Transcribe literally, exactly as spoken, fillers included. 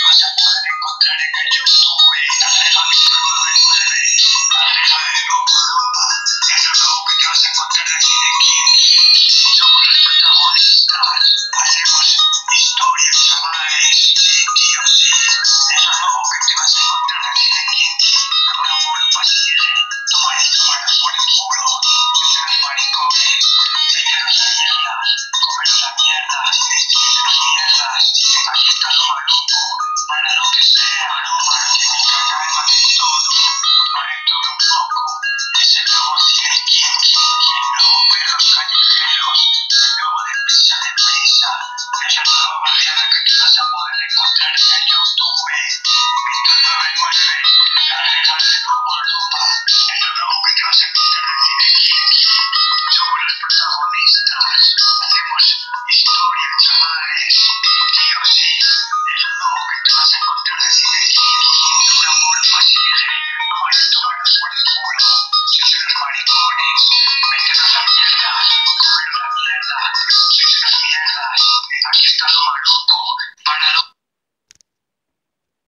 vas a poder encontrar en el YouTube. Arregla mi nueve nueve, arregla el lobo loba. Es lo nuevo que te vas a encontrar aquí en Kiki. Somos los protagonistas, hacemos historias, chavales. Sí o sí, es lo nuevo que te vas a encontrar aquí en Kiki. Ahora por un pasillo, toma y tómalas por el culo. Sois unos maricones, dejaros la mierda, comeros la mierda, sois unas mierdas. Aquí está lo maluco, para lo que sea, aroma, que mi canal vale todo, vale todo un poco. Es el nuevo cine Kiki, el nuevo perros callejeros, el nuevo de prisa de prisa. Es la nueva barriada que te vas a poder encontrar en el YouTube. Víctor nueve nueve, arreglar de nuevo lupa. Es lo nuevo que te vas a encontrar en cine Kiki. Somos los protagonistas, hacemos historia, chavales. Sí o sí, es lo nuevo que te vas a encontrar en cine Kiki. Una bolsa sigue, toma y tómalas por el culo. Sois unos maricones, meteros la mierda, comeros la mierda. Sois unas mierdas, aquí está lo maluco.